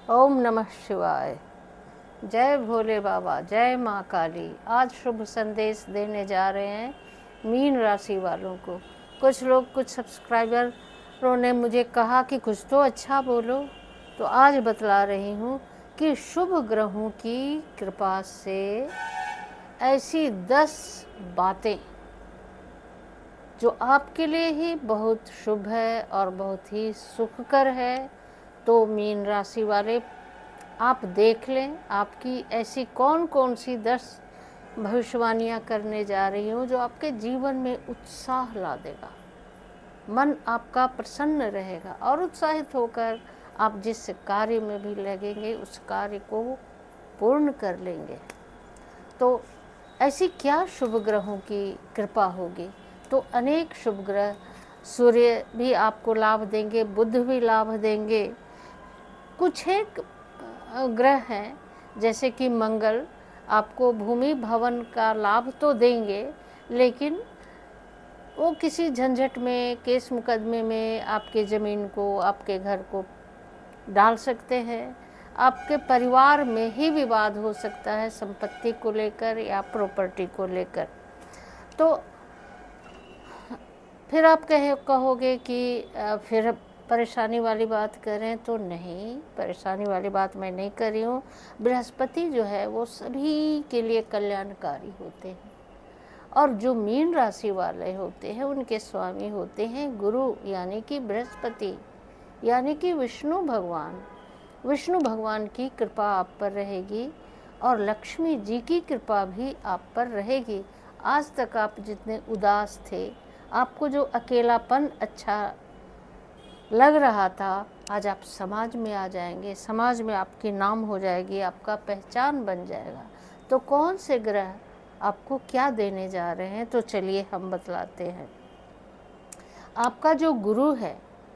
ओम नमः शिवाय। जय भोले बाबा, जय माँ काली। आज शुभ संदेश देने जा रहे हैं मीन राशि वालों को। कुछ लोग, कुछ सब्सक्राइबरों ने मुझे कहा कि कुछ तो अच्छा बोलो, तो आज बतला रही हूँ कि शुभ ग्रहों की कृपा से ऐसी 10 बातें जो आपके लिए ही बहुत शुभ है और बहुत ही सुखकर है। तो मीन राशि वाले, आप देख लें आपकी ऐसी कौन कौन सी 10 भविष्यवाणियाँ करने जा रही हूँ जो आपके जीवन में उत्साह ला देगा। मन आपका प्रसन्न रहेगा और उत्साहित होकर आप जिस कार्य में भी लगेंगे उस कार्य को पूर्ण कर लेंगे। तो ऐसी क्या शुभ ग्रहों की कृपा होगी? तो अनेक शुभ ग्रह, सूर्य भी आपको लाभ देंगे, बुध भी लाभ देंगे। कुछ एक ग्रह हैं जैसे कि मंगल आपको भूमि भवन का लाभ तो देंगे, लेकिन वो किसी झंझट में, केस मुकदमे में आपके ज़मीन को, आपके घर को डाल सकते हैं। आपके परिवार में ही विवाद हो सकता है संपत्ति को लेकर या प्रॉपर्टी को लेकर। तो फिर आप कहोगे कि फिर परेशानी वाली बात करें, तो नहीं, परेशानी वाली बात मैं नहीं कर रही हूँ। बृहस्पति जो है वो सभी के लिए कल्याणकारी होते हैं, और जो मीन राशि वाले होते हैं उनके स्वामी होते हैं गुरु, यानी कि बृहस्पति, यानी कि विष्णु भगवान। विष्णु भगवान की कृपा आप पर रहेगी और लक्ष्मी जी की कृपा भी आप पर रहेगी। आज तक आप जितने उदास थे, आपको जो अकेलापन अच्छा लग रहा था, आज आप समाज में आ जाएंगे, समाज में आपकी नाम हो जाएगी, आपका पहचान बन जाएगा। तो कौन से ग्रह आपको क्या देने जा रहे हैं, तो चलिए हम बतलाते हैं। आपका जो गुरु है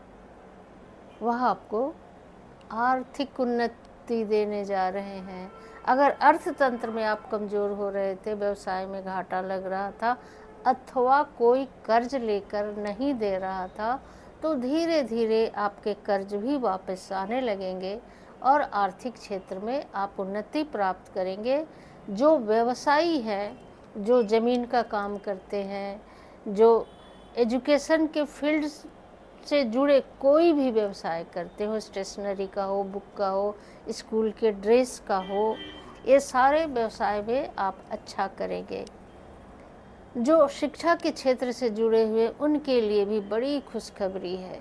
वह आपको आर्थिक उन्नति देने जा रहे हैं। अगर अर्थतंत्र में आप कमज़ोर हो रहे थे, व्यवसाय में घाटा लग रहा था, अथवा कोई कर्ज लेकर नहीं दे रहा था, तो धीरे धीरे आपके कर्ज भी वापस आने लगेंगे और आर्थिक क्षेत्र में आप उन्नति प्राप्त करेंगे। जो व्यवसायी हैं, जो ज़मीन का काम करते हैं, जो एजुकेशन के फील्ड से जुड़े कोई भी व्यवसाय करते हो, स्टेशनरी का हो, बुक का हो, स्कूल के ड्रेस का हो, ये सारे व्यवसाय में आप अच्छा करेंगे। जो शिक्षा के क्षेत्र से जुड़े हुए उनके लिए भी बड़ी खुशखबरी है।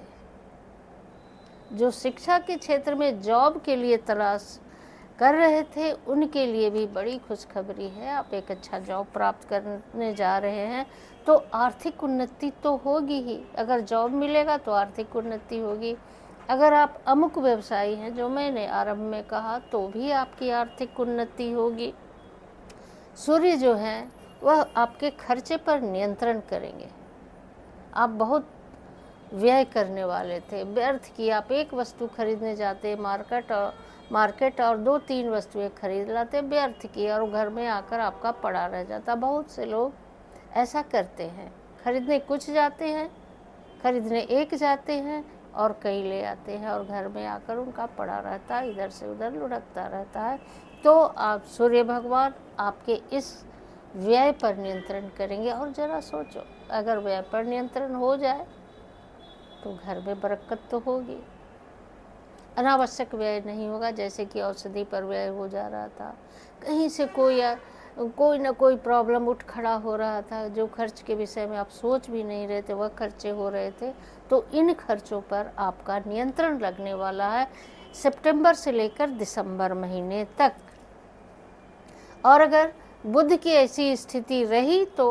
जो शिक्षा के क्षेत्र में जॉब के लिए तलाश कर रहे थे उनके लिए भी बड़ी खुशखबरी है। आप एक अच्छा जॉब प्राप्त करने जा रहे हैं, तो आर्थिक उन्नति तो होगी ही। अगर जॉब मिलेगा तो आर्थिक उन्नति होगी। अगर आप अमुक व्यवसायी हैं, जो मैंने आरंभ में कहा, तो भी आपकी आर्थिक उन्नति होगी। सूर्य जो है वह आपके खर्चे पर नियंत्रण करेंगे। आप बहुत व्यय करने वाले थे, व्यर्थ की। आप एक वस्तु खरीदने जाते मार्केट और 2-3 वस्तुएं खरीद लाते, व्यर्थ की, और घर में आकर आपका पड़ा रह जाता। बहुत से लोग ऐसा करते हैं, खरीदने कुछ जाते हैं, खरीदने एक जाते हैं और कई ले आते हैं, और घर में आकर उनका पड़ा रहता है, इधर से उधर लुढ़कता रहता है। तो आप सूर्य भगवान आपके इस व्यय पर नियंत्रण करेंगे। और ज़रा सोचो, अगर व्यय पर नियंत्रण हो जाए तो घर में बरकत तो होगी, अनावश्यक व्यय नहीं होगा। जैसे कि औषधि पर व्यय हो जा रहा था, कहीं से कोई ना कोई प्रॉब्लम उठ खड़ा हो रहा था, जो खर्च के विषय में आप सोच भी नहीं रहे थे, वह खर्चे हो रहे थे। तो इन खर्चों पर आपका नियंत्रण लगने वाला है सितंबर से लेकर दिसंबर महीने तक। और अगर बुध की ऐसी स्थिति रही तो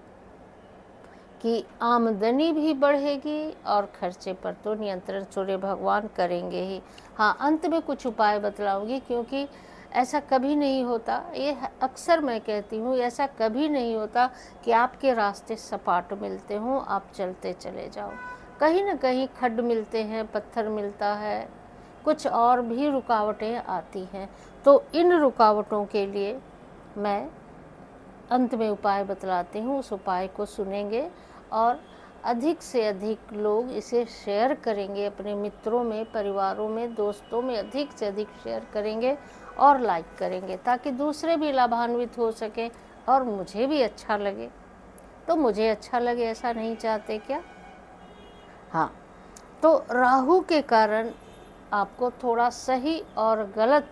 आपकी आमदनी भी बढ़ेगी और खर्चे पर तो नियंत्रण सूर्य भगवान करेंगे ही। हाँ, अंत में कुछ उपाय बतलाऊंगी, क्योंकि ऐसा कभी नहीं होता, ये अक्सर मैं कहती हूँ, ऐसा कभी नहीं होता कि आपके रास्ते सपाट मिलते हों, आप चलते चले जाओ। कहीं ना कहीं खड्ड मिलते हैं, पत्थर मिलता है, कुछ और भी रुकावटें आती हैं। तो इन रुकावटों के लिए मैं अंत में उपाय बतलाती हूँ, उस उपाय को सुनेंगे और अधिक से अधिक लोग इसे शेयर करेंगे, अपने मित्रों में, परिवारों में, दोस्तों में अधिक से अधिक शेयर करेंगे और लाइक करेंगे, ताकि दूसरे भी लाभान्वित हो सकें और मुझे भी अच्छा लगे। तो मुझे अच्छा लगे ऐसा नहीं चाहते क्या? हाँ, तो राहु के कारण आपको थोड़ा सही और गलत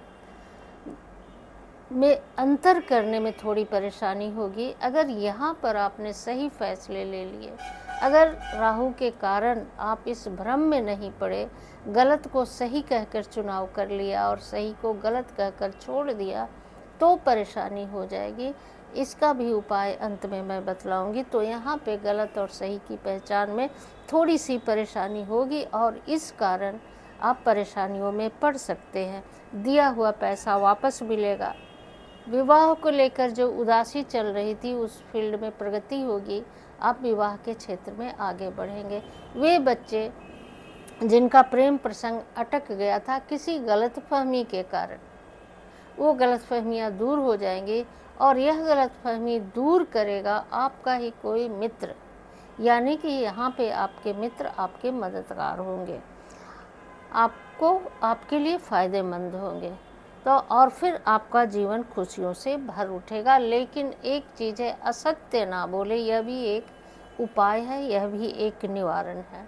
में अंतर करने में थोड़ी परेशानी होगी। अगर यहाँ पर आपने सही फैसले ले लिए, अगर राहु के कारण आप इस भ्रम में नहीं पड़े, गलत को सही कहकर चुनाव कर लिया और सही को गलत कहकर छोड़ दिया, तो परेशानी हो जाएगी। इसका भी उपाय अंत में मैं बतलाऊंगी। तो यहाँ पे गलत और सही की पहचान में थोड़ी सी परेशानी होगी और इस कारण आप परेशानियों में पड़ सकते हैं। दिया हुआ पैसा वापस मिलेगा। विवाह को लेकर जो उदासी चल रही थी उस फील्ड में प्रगति होगी। आप विवाह के क्षेत्र में आगे बढ़ेंगे। वे बच्चे जिनका प्रेम प्रसंग अटक गया था किसी गलतफहमी के कारण, वो गलतफहमियां दूर हो जाएंगी और यह गलतफहमी दूर करेगा आपका ही कोई मित्र, यानी कि यहाँ पे आपके मित्र आपके मददगार होंगे, आपको आपके लिए फ़ायदेमंद होंगे। तो और फिर आपका जीवन खुशियों से भर उठेगा। लेकिन एक चीज़ है, असत्य ना बोले, यह भी एक उपाय है, यह भी एक निवारण है।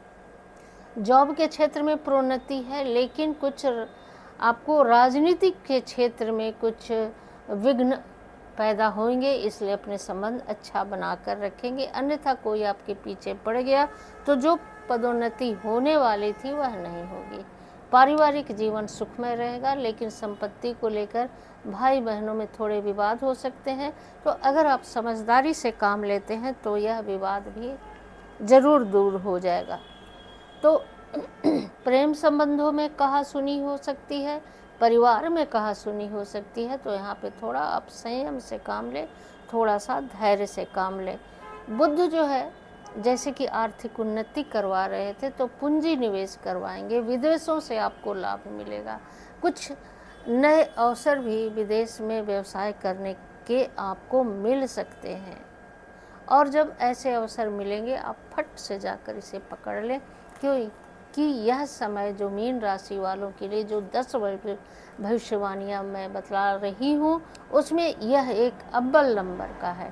जॉब के क्षेत्र में प्रोन्नति है, लेकिन कुछ आपको राजनीतिक के क्षेत्र में कुछ विघ्न पैदा होंगे, इसलिए अपने संबंध अच्छा बना कर रखेंगे। अन्यथा कोई आपके पीछे पड़ गया तो जो पदोन्नति होने वाली थी वह नहीं होगी। पारिवारिक जीवन सुखमय रहेगा, लेकिन संपत्ति को लेकर भाई बहनों में थोड़े विवाद हो सकते हैं। तो अगर आप समझदारी से काम लेते हैं तो यह विवाद भी ज़रूर दूर हो जाएगा। तो प्रेम संबंधों में कहासुनी हो सकती है, परिवार में कहासुनी हो सकती है। तो यहाँ पे थोड़ा आप संयम से काम लें, थोड़ा सा धैर्य से काम लें। बुध जो है, जैसे कि आर्थिक उन्नति करवा रहे थे तो पूंजी निवेश करवाएंगे, विदेशों से आपको लाभ मिलेगा। कुछ नए अवसर भी विदेश में व्यवसाय करने के आपको मिल सकते हैं और जब ऐसे अवसर मिलेंगे आप फट से जाकर इसे पकड़ लें, क्योंकि यह समय जो मीन राशि वालों के लिए जो 10 भविष्यवाणियाँ मैं बतला रही हूँ उसमें यह एक अव्वल नंबर का है,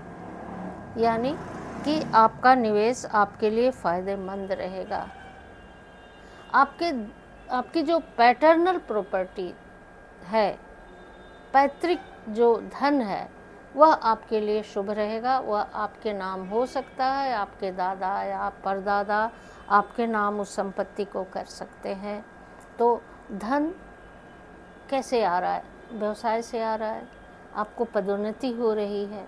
यानी कि आपका निवेश आपके लिए फ़ायदेमंद रहेगा। आपकी जो पैटर्नल प्रॉपर्टी है, पैतृक जो धन है, वह आपके लिए शुभ रहेगा। वह आपके नाम हो सकता है, आपके दादा या परदादा आपके नाम उस संपत्ति को कर सकते हैं। तो धन कैसे आ रहा है? व्यवसाय से आ रहा है, आपको पदोन्नति हो रही है,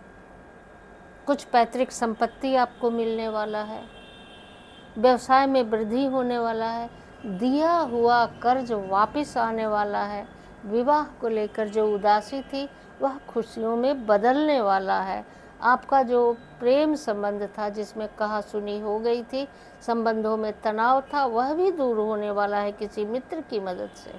कुछ पैतृक संपत्ति आपको मिलने वाला है, व्यवसाय में वृद्धि होने वाला है, दिया हुआ कर्ज वापस आने वाला है, विवाह को लेकर जो उदासी थी वह खुशियों में बदलने वाला है। आपका जो प्रेम संबंध था जिसमें कहासुनी हो गई थी, संबंधों में तनाव था, वह भी दूर होने वाला है किसी मित्र की मदद से।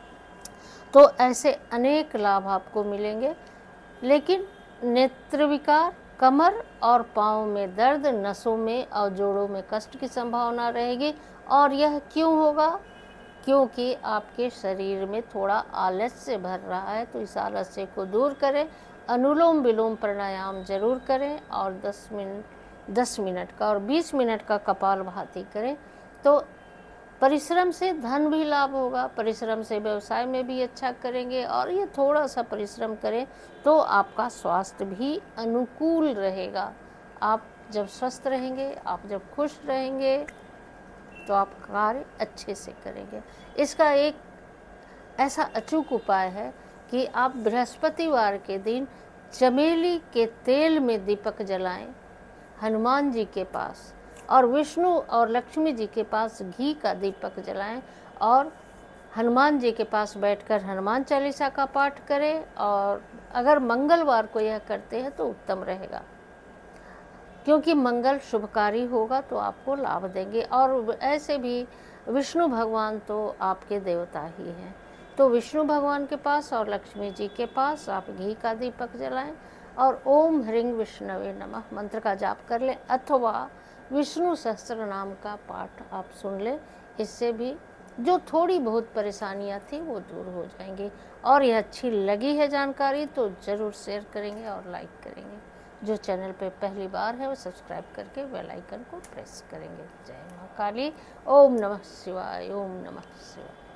तो ऐसे अनेक लाभ आपको मिलेंगे। लेकिन नेत्र विकार, कमर और पाँव में दर्द, नसों में और जोड़ों में कष्ट की संभावना रहेगी। और यह क्यों होगा? क्योंकि आपके शरीर में थोड़ा आलस्य भर रहा है। तो इस आलस्य को दूर करें, अनुलोम विलोम प्राणायाम जरूर करें और 10 मिनट का और 20 मिनट का कपालभाति करें। तो परिश्रम से धन भी लाभ होगा, परिश्रम से व्यवसाय में भी अच्छा करेंगे और ये थोड़ा सा परिश्रम करें तो आपका स्वास्थ्य भी अनुकूल रहेगा। आप जब स्वस्थ रहेंगे, आप जब खुश रहेंगे तो आप कार्य अच्छे से करेंगे। इसका एक ऐसा अचूक उपाय है कि आप बृहस्पतिवार के दिन चमेली के तेल में दीपक जलाएं हनुमान जी के पास, और विष्णु और लक्ष्मी जी के पास घी का दीपक जलाएं और हनुमान जी के पास बैठकर हनुमान चालीसा का पाठ करें। और अगर मंगलवार को यह करते हैं तो उत्तम रहेगा, क्योंकि मंगल शुभकारी होगा तो आपको लाभ देंगे। और ऐसे भी विष्णु भगवान तो आपके देवता ही हैं, तो विष्णु भगवान के पास और लक्ष्मी जी के पास आप घी का दीपक जलाएं और ओम ह्रीं विष्णवे नमः मंत्र का जाप कर लें, अथवा विष्णु सहस्त्र नाम का पाठ आप सुन ले, इससे भी जो थोड़ी बहुत परेशानियां थी वो दूर हो जाएंगी। और यह अच्छी लगी है जानकारी तो ज़रूर शेयर करेंगे और लाइक करेंगे। जो चैनल पे पहली बार है वो सब्सक्राइब करके बेल आइकन को प्रेस करेंगे। जय माँ काली। ओम नमः शिवाय, ओम नमः शिवाय।